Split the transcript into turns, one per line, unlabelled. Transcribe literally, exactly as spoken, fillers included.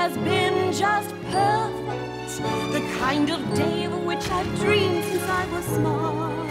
has been just perfect, the kind of day of which I've dreamed since I was small.